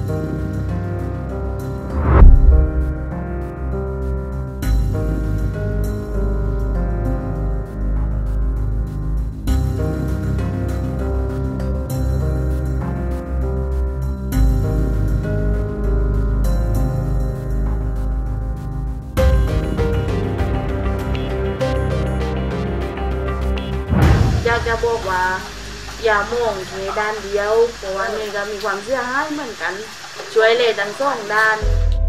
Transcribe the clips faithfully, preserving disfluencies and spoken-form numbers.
อยากจะบอกว่าอย่ามองแค่ด้านเดียวเพราะว่านี่ก็มีความเสียหายเหมือนกันช่วยเลยทั้งสองด้าน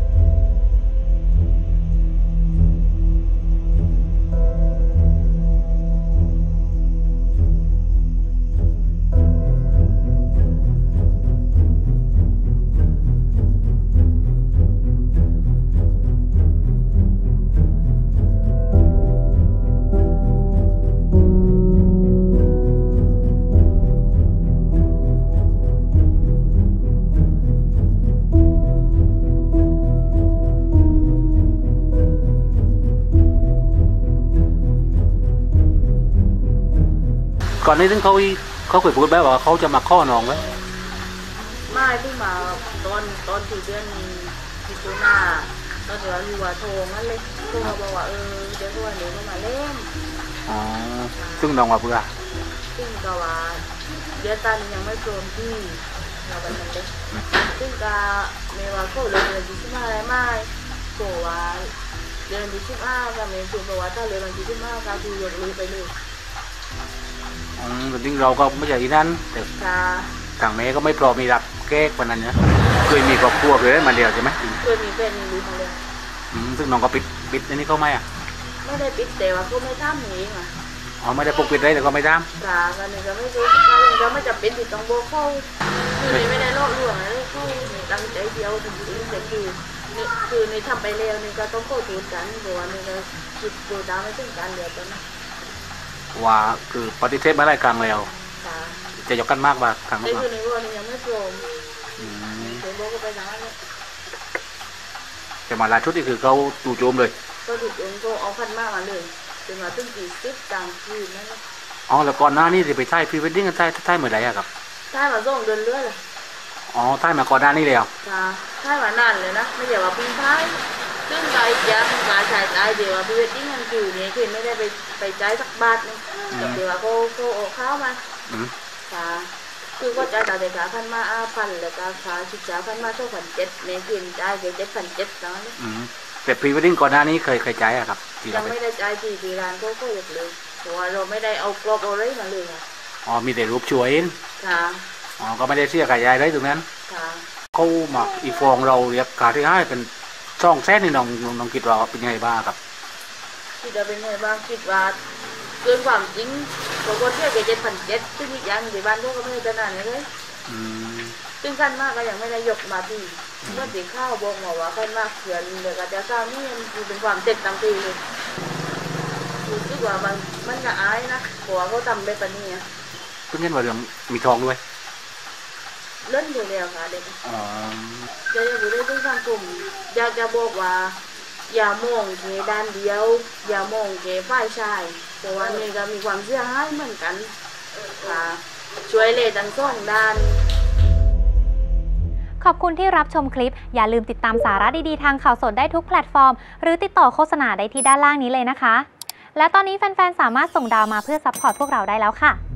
ก่อนนี้ถึงเขาเขาเคยพูดแบบว่าเขาจะมาข้อน้องไหมไม่เพิ่งมาตอนตอนที่เดือนมิถุนาตอนเดี๋ยวอยู่ว่าโทรงั้นเลยโทรมาบอกว่าเออเดี๋ยววันนี้ก็มาเล่นอ๋อซึ่งน้องว่าเบื่อซึ่งก็ว่าเดือนตันยังไม่โดนที่เราไปทำได้ซึ่งก็ไม่ว่าเขาเลยเดือนที่สิบห้าอะไรไม่โกว่าเดือนที่สิบห้าก็ไม่ถูกเพราะว่าถ้าเลยวันที่สิบห้าก็คือยกเลิกไปเลยอืมแต่จริงเราก็ไม่ใช่ที่นั้นแต่ทางแม่ก็ไม่พร้อมมีรับแก้วันนั้นเนี่ยเคยมีครอบครัวเคยได้มาเดียวใช่ไหมเคยมีแฟนมีลูกมาเลยอืมซึ่งน้องก็ปิดปิดอันนี้เขาไหมอ่ะไม่ได้ปิดแต่ว่าเขาไม่ทำเองอ่ะอ๋อไม่ได้ปกปิดได้แต่ก็ไม่ทำจ้ากันนี่ก็ไม่รู้กันก็ไม่จับเป็นติดต้องโบเข้าคือไม่ได้ลอกลวงอะไรเข้าตั้งใจเดียวถึงจริงแต่คือคือในทำไปแล้วนี่ก็ต้องโคตรกันเพราะว่านี่ก็คิดดูดาวไม่ถึงการเดียวกันนะว่าคือปฏิเสธมาหลายครั้งแล้วจะยกกันมากว่าครั้งนั้นคือในวันนี้ยังไม่พร้อมเดี๋ยวโบก็ไปทางนั้นแต่มาลาชุดนี่คือเขาจู่โจมเลยก็จู่โจมก็เอาพันมากมาเลยเป็นมาตั้งกี่สิบกลางคืนนั่นอ๋อแล้วก่อนหน้านี้จะไปถ่ายพรีเวดดิ้งกันถ่ายถ่ายเมื่อไหร่อะครับถ่ายมาส่งเดือนเรื่อยเลยอ๋อถ่ายมาก่อนหน้านี้แล้วค่ะถ่ายมานานเลยนะไม่ใช่ว่าเพิ่งถ่ายซึ่งรายจ่ายการใช้จ่ายเดี๋ยวพรีเวดดิ้งมันคือเนี่ยคือไม่ได้ไปไปจ่ายสักบาทนึงเดี๋ยวก็ก็ออกข้าวมาค่ะคือก็จ่ายแต่เด็กขาพันมาอาพันแล้วก็ขาชิดจ่ายพันมาเท่าพันเจ็ดเมกินจ่ายเจ็ดพันเจ็ดตอนนี้แต่พรีเวดดิ้งก่อนหน้านี้เคยเคยจ่ายอะครับยังไม่ได้จ่ายที่ที่ร้านก็ก็หยุดเลยเพราะว่าเราไม่ได้เอากรอบเอาอะไรมาเลยค่ะอ๋อมีแต่รูปช่วยค่ะอ๋อก็ไม่ได้เสียขายายได้ตรงนั้นค่ะเขาหมักอีฟองเราเรียกขาที่ให้เป็นช่องแท้นี่น้องน้องคิดว่าเป็นไงบ้างครับคิดว่าเป็นไงบ้างคิดว่าเกินความจริงตัวคนเที่ยวเจ็ดพันเจ็ดซึ่งอีกอย่างในบ้านพวกก็ไม่ได้นานเลยซึ่งขั้นมากก็ยังไม่ได้ยกมาที่ก็ติข้าวบอกมาว่าขั้นมากเขื่อนเดี๋ยวก็จะข้าวนี่มันเป็นความเจ็ดตังปีเลยรู้สึกว่ามันมันจะอายนะเพราะว่าเขาทำได้ปะเนี่ยเพิ่งเห็นว่าเรื่องมีทองด้วยเล่นอยู่แล้วค่ะเด็กจะจะอยู่ได้ทุกสังคมอยากจะบอกว่าอย่ามองแค่ด้านเดียวอย่ามองแค่ฝ่ายชายเพราะว่านี่ก็มีความเสียหายเหมือนกันค่ะช่วยเลยทั้งสองด้านขอบคุณที่รับชมคลิปอย่าลืมติดตามสาระดีๆทางข่าวสดได้ทุกแพลตฟอร์มหรือติดต่อโฆษณาได้ที่ด้านล่างนี้เลยนะคะและตอนนี้แฟนๆสามารถส่งดาวมาเพื่อซัพพอร์ตพวกเราได้แล้วค่ะ